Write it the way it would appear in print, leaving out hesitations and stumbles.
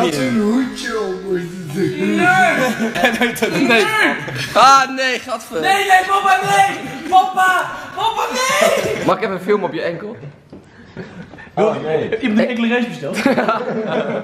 niet in. een hoedje op moeten doen. Nee. Ah, nee, gadver. Nee, papa, nee! Papa, nee! Mag ik even filmen op je enkel? Je hebt een enkele reis besteld?